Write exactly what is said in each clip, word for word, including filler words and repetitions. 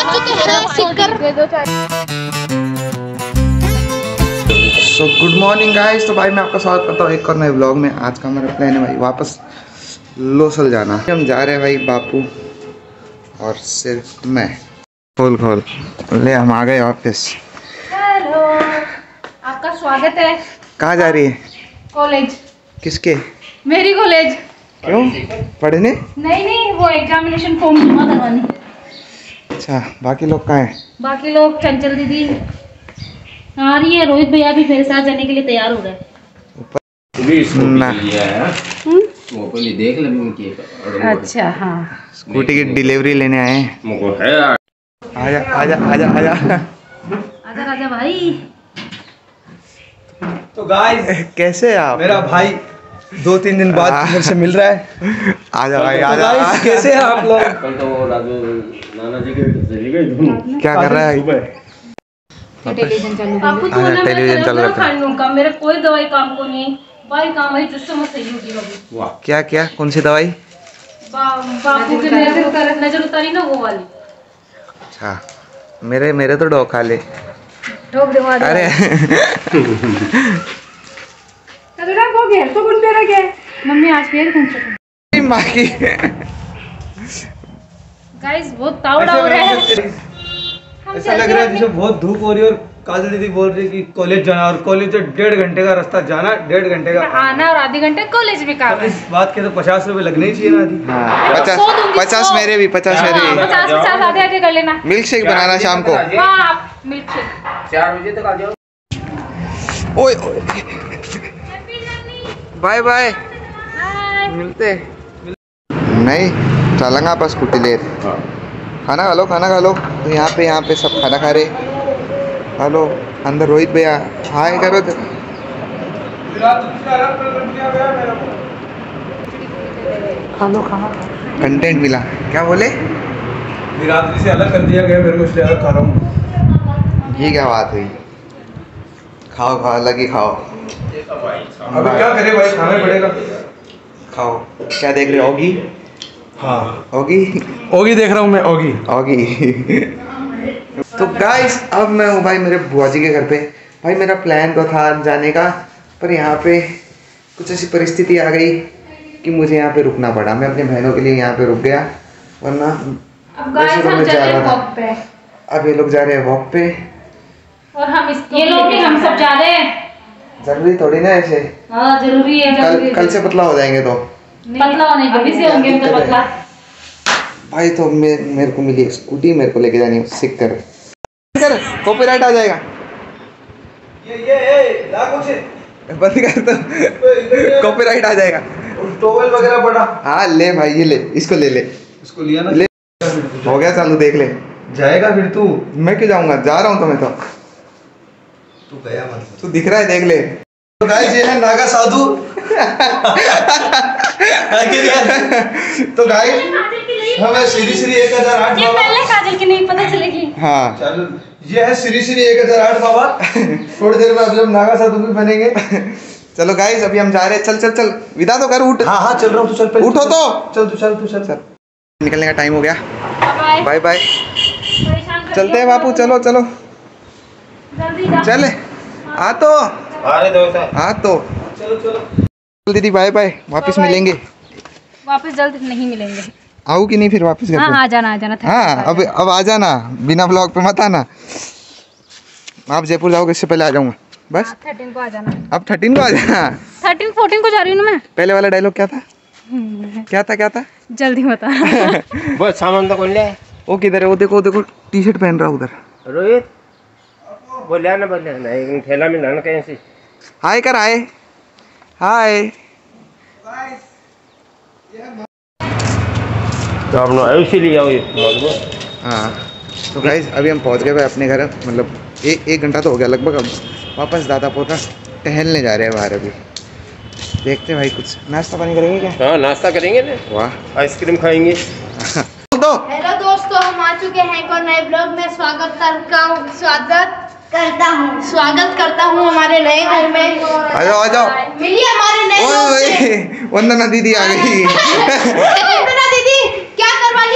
So good morning guys. तो भाई मैं आपका स्वागत करता हूँ एक और नए व्लॉग में। आज का मेरा प्लान है भाई वापस लोसल जाना। हम जा रहे हैं भाई बापू और सिर्फ मैं। खोल खोल ले, हम आ गए वापस। हेलो, आपका स्वागत है। कहाँ जा रही है? कॉलेज। किसके? मेरी कॉलेज। क्यों? पढ़ने? नहीं नहीं, वो एग्जामिनेशन फॉर्म जमा करवानी। अच्छा, बाकी लोग कहाँ हैं? बाकी लोग चंचल दीदी आ रही है, रोहित भैया भी मेरे साथ जाने के लिए तैयार हो गए। देख ले। अच्छा हाँ, स्कूटी की डिलीवरी लेने आए हैं। आजा आजा आजा आजा आजा राजा भाई। तो गाइस कैसे आप? मेरा भाई दो तीन दिन बाद मेरे से मिल रहा है। आजा भाई तो आजा। गाइस कैसे हैं आप लोग? कल तो राजू नाना जी के क्या कर रहा है? टेलीविजन चालू हाँ, टेलीविजन चालू रखा है। का मेरा कोई दवाई काम को नहीं भाई, काम है जिससे मैं सही होगी अभी। क्या क्या कौन सी दवाई? बा, बापू के नजर उतार नजर उतारी ना, वो वाली। अच्छा, मेरे मेरे तो डॉग खा ले। ठोक दे मार। अरे अरे वो घेर तो कौन पे रह गया? मम्मी आज फिर कौन सा माँ की गाइस बहुत तावड़ा हो रहा है। ऐसा लग रहा है जैसे बहुत धूप हो रही है और काजल दीदी बोल रही है कि कॉलेज जाना, और कॉलेज से डेढ़ घंटे का रास्ता जाना, डेढ़ घंटे का आना और आधे घंटे कॉलेज भी काम है। इस बात के तो पचास रुपए लगने ही चाहिए ना आदि। हाँ, पचास पचास मेरे भी, पचास मेरे भी। पचास पचास आधे आधे कर लेना। मिल्क शेक बनाना शाम को। हाँ आप मिल्क शेक चार बजे तक आ जाओ। ओए बाय बाय, मिलते नहीं चलेंगे आप स्कूटी ले। खाना खा लो, खाना खा लो। तो यहाँ पे यहाँ पे सब खाना खा रहे। हेलो अंदर रोहित भैया हाय करो। खाना खाना कंटेंट मिला। क्या बोले? बिरादरी से अलग कर दिया गया मेरे को, इसलिए अलग खा रहा हूँ। ये क्या बात हुई? खाओ खाओ, अलग ही खाओ। अभी क्या करे भाई, खाना ही पड़ेगा। खाओ। क्या देख रहे हो? ओगी? हाँ ओगी ओगी देख रहा हूँ मैं, ओगी ओगी। तो गाइस अब मैं हूँ भाई मेरे बुआ जी के घर पे। भाई मेरा प्लान तो था जाने का, पर यहाँ पे कुछ ऐसी परिस्थिति आ गई कि मुझे यहाँ पे रुकना पड़ा। मैं अपने बहनों के लिए यहाँ पे रुक गया, वरना अब गाइस हम जा रहे हैं वॉक पे। अब ये लोग जा रहे हैं वॉक पे और हम इस ये लोग नहीं, हम सब जा रहे हैं। जरूरी थोड़ी ना ऐसे। हाँ जरूरी है। कल कल से पतला हो जाएंगे तो पतला होने अभी से होंगे तो पतला। भाई तो मे, मेरे को मिली स्कूटी, मेरे को लेके जानी है। सीख कर कर कॉपीराइट आ जाएगा। ये ये ये ला कुछ बंद कर तो कॉपीराइट आ जाएगा। टॉवल वगैरह पड़ा। हाँ ले भाई, ये ले, इसको ले ले। इसको लिया ना, ले हो गया चालू, देख ले। जाएगा फिर तू। मैं क्यों जाऊंगा, जा रहा हूँ तो मैं तो। तू गया मत, तू दिख रहा है, देख ले। तो गाइस ये है नागा साधु। तो गाइस हमें श्री श्री एक हजार आठ ये बाबा। पहले काजल की नहीं पता चलेगी। हाँ चल ये है श्री श्री एक हजार आठ बाबा। थोड़ी देर में अब जब नागा साधु भी बनेंगे। चलो गाइस अभी हम जा रहे हैं। चल चल चल, विदा तो कर, उठ। हाँ हाँ चल रहा हूँ, तू चल पहले। उठो तो। चल तू चल तू चल चल निकलने का टाइम हो गया। Bye bye bye. परेशान कर चलते दिया। हैं बापू, चलो चलो जल्दी जा। चले। आ तो अरे दोस्त आ तो चलो चलो दीदी बाय बाय, वापस बाय। मिलेंगे। वापस जल्द नहीं मिलेंगे। आऊ कि नहीं फिर वापस घर हाँ पे? आ जाना आ जाना था। हाँ अब अब आ जाना, बिना ब्लॉग पे मत आना। आप जयपुर जाओगे इससे पहले आ जाऊंगा बस। थर्टीन को आ जाना। अब थर्टीन को आ जाना। थर्टीन फोर्टीन को जा रही हूँ ना मैं। पहले वाला डायलॉग क्या था? क्या था क्या था? जल्दी बता। बस सामान तो कौन ले? वो किधर है? वो देखो देखो टी शर्ट पहन रहा उधर। रोहित बोलिया ना, बोलिया ना, एक थैला में लाना कहीं से। हाय कर, हाय हाय। तो आप लोग ऐसे ले आओ ये। हाँ तो गाइस अभी हम पहुंच गए भाई अपने घर। मतलब एक एक घंटा तो हो गया लगभग। अब वापस दादा पोता टहलने जा रहे हैं बाहर। अभी देखते हैं भाई, कुछ नाश्ता पानी करेंगे क्या? हाँ नाश्ता करेंगे ना। वाह, आइसक्रीम खाएंगे। तो हेलो दोस्तों, हम आ चुके हैं एक और नए ब्लॉग में। स्वागत करता हूँ स्वागत करता हूँ स्वागत करता हूँ हमारे नए घर में। आ जाओ आ जाओ। मिलिए हमारे नए दोस्त से। वंदना दीदी आ गई। वंदना दीदी क्या करवा लिया आपने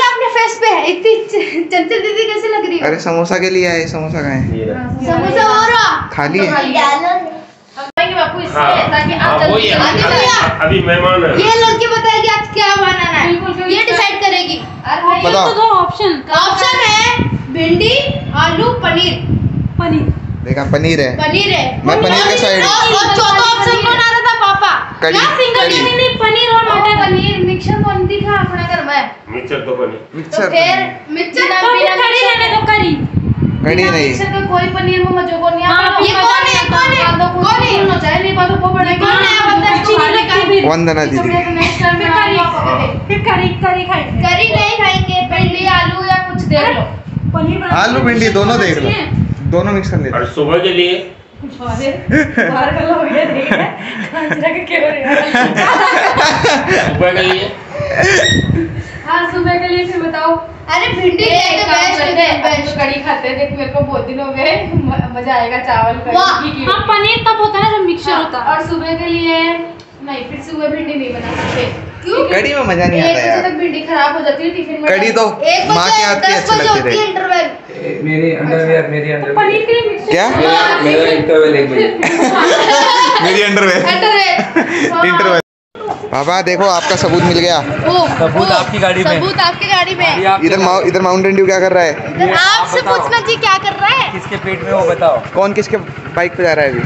बेस्ट पे है। इतनी चंचल दीदी कैसे लग रही है? अरे समोसा के लिए आए, समोसा कहाँ है? ये रहा। समोसा हो रहा खाली है। बापू इससे हाँ, ताकि हाँ, आप वही जल्दी है। आगे भैया अभी मेहमान है। ये लड़की बताएगी आज क्या बनाना है, ये डिसाइड करेगी। बताओ। तो दो ऑप्शन ऑप्शन है भिंडी, आलू, पनीर। पनीर देखा पनीर है। पनीर है। मैं पनीर के साइड। और और चौथा ऑप्शन कौन आ रहा था? पापा। कड़ी, क्या सिंगल कड़ी। नहीं नहीं पनीर और मटर। पनीर मिक्सर कौन दिखा अपने घर में? मिक्सर तो बनी। तो मिक्सर फिर मिक्सर तो फिर कड़ी लेने दो, कड़ी कड़ी नहीं। मिक्सर का कोई पनीर में मजो को नहीं हाँ, आता। ये कौन है? कौन है? कौन है? सुनो चाहे नहीं बात को पड़े। कौन है? बता चीनी का। वंदना दीदी। नेक्स्ट टाइम में करी पापा के फिर करी करी खाएंगे। करी नहीं खाएंगे, भिंडी आलू या कुछ देख लो। पनीर बना- आलू भिंडी दोनों देख लो, दोनों मिक्स कर लेते। और सुबह के लिए बाहर का लोग ये देख रहे हैं, कांचरा के क्यों रहे हैं? सुबह के लिए हाँ सुबह के लिए फिर बताओ। अरे भिंडी है तो बेस्ट है, बेस्ट। कड़ी खाते हैं, देख मेरे को बहुत दिन हो गए, म- मजा आएगा चावल कड़ी वाह। घी की हाँ पनीर तब होता है जब मिक्सचर होता है। और सुबह के लिए नहीं, फिर सुबह भिंडी नहीं बना सकते क्यों? कड़ी में मजा नहीं एक आता बजे यार। तक भिंडी खराब हो जाती है टिफिन में। कड़ी तो एक माँ के हाथ की बजे दस अच्छी बजे लगती होती है रही। इंटरवल। मेरी अंडरवेयर मेरी तो अंडरवेयर पनीर के लिए मिक्सचर क्या? मेरा इंटरवेयर एक बजे मेरी अंडरवेयर। इंटरवेयर। पापा देखो आपका सबूत मिल गया। सबूत आपकी गाड़ी में। सबूत आपकी गाड़ी में। इधर माउ- इधर माउंटेन ड्यू क्या कर रहा है? आपसे पूछना जी क्या कर रहा है? किसके पेट में वो बताओ। कौन किसके बाइक पे जा रहा है अभी?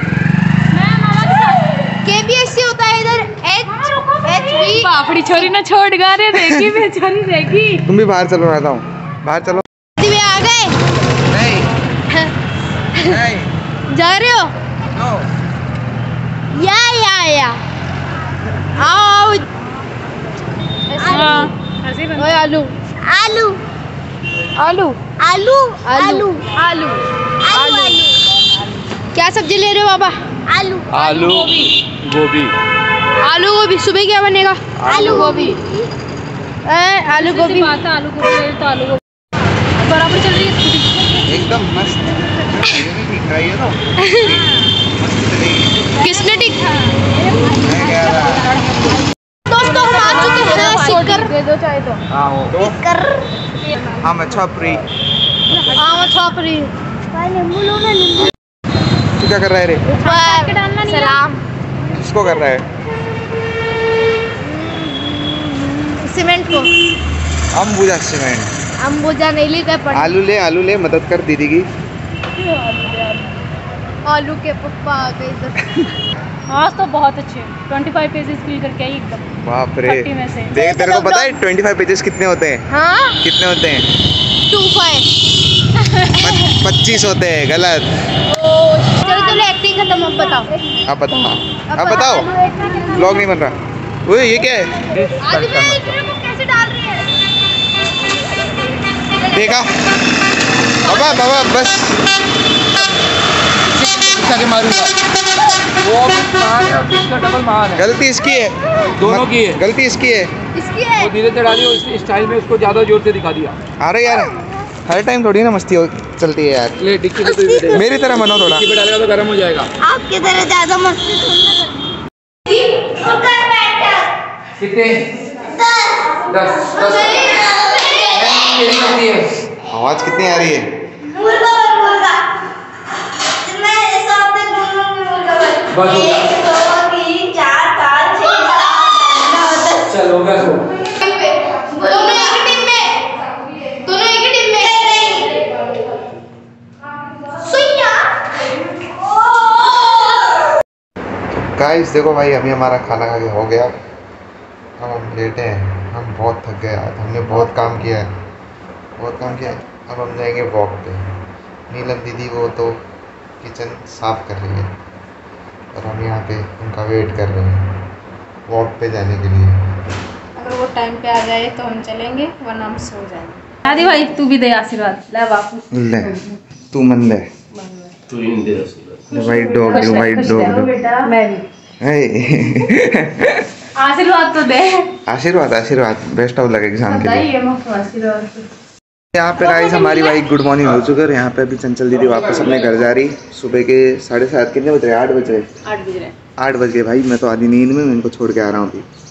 केबीएससी होता है इधर एच एचबी। पापड़ी छोरी ना छोड़ गा रहे देखी बेचारी देखी। तुम भी बाहर चलो, मैं आता हूँ बाहर चलो। में आ गए? नहीं नहीं जा रहे हो? नो। या या या आओ हाँ ओए आलू आलू आलू आलू आलू आलू आलू क्या सब्जी ले रहे हो बाबा? आलू आलू गोभी आलू गोभी। सुबह क्या बनेगा? आलू गोभी। ए, आलू गोभी। बात है आलू गोभी ले तो आलू गोभी बराबर चल रही है स्कूटी। एकदम मस्त। ये भी ठीक है ये तो। मस्त चलेगी। किसने ठीक? मैं कह रहा। दोस्तों हम आ चुके हैं सीकर। दे दो चाहे तो हाँ हो सीकर हम अच्छा प्री। आम छापरी। नींबू लो ना नींबू। तू क्या कर रहा है रे? ऊपर सलाम। किसको कर रहा है? सीमेंट को अम्बुजा सीमेंट। अंबुजा नहीं ली गए पड़ी। आलू ले आलू ले, मदद कर दीदी की। आलू के पप्पा आ गए इधर। आज तो बहुत अच्छे पच्चीस पेजेस फिल करके आई एकदम। बाप रे। थर्टी में से। देख तेरे को पता है पच्चीस पेजेस कितने होते हैं? हाँ कितने होते हैं? Two five. पच्चीस होते हैं। गलत। चलो चलो एक्टिंग खत्म। अब बताओ अब बताओ अब बताओ। ब्लॉग नहीं बन रहा। ओए ये क्या है? आज मैं इतने को कैसे डाल रही है? देखा बाबा बाबा बस के मारूंगा वो महान है और किसका डबल महान है। गलती इसकी है। दोनों की है। गलती इसकी है। इसकी है। वो धीरे चढ़ा दिया, उस स्टाइल में उसको ज्यादा जोर से दिखा दिया। अरे यार हर टाइम थोड़ी ना मस्ती हो चलती है यार। ले डिक्की पे तो दे दे। मेरी तरह मनो थोड़ा। डिक्की पे डालेगा तो गर्म हो जाएगा। आपकी तरह ज्यादा मस्ती कितने? दस दस आवाज कितनी आ रही है? बस हो गया। चल हो गया। दोनों एक टीम में। दोनों एक टीम में। सुइया। गाइस देखो भाई अभी हमारा खाना खा के हो गया। अब हम लेटे हैं। हम बहुत थक गए आज। हमने बहुत काम किया है बहुत काम किया है। अब हम जाएंगे वॉक पे। नीलम दीदी वो तो किचन साफ कर रही है और हम यहाँ पे उनका वेट कर रहे हैं वॉक पे जाने के लिए। अगर वो टाइम पे आ जाए तो हम चलेंगे, वरना हम सो जाएंगे। आदि भाई तू भी दे आशीर्वाद ले बापू। ले तू मन ले। तू इन दे रसूल। वाइट डॉग दो वाइट डॉग दो। मैं भी आशीर्वाद तो दे। आशीर्वाद आशीर्वाद बेस्ट ऑफ लक एग्जाम के लिए। बताइए मुझको आशीर्वाद। यहाँ पे गाइस हमारी भाई गुड मॉर्निंग हो चुकी है। यहाँ पे अभी चंचल दीदी वापस अपने घर जा रही। सुबह के साढ़े सात कितने बज रहे? आठ बज रहे। आठ बज रहे। आठ बज गए भाई। मैं तो आधी नींद में मैं इनको छोड़ के आ रहा हूँ अभी।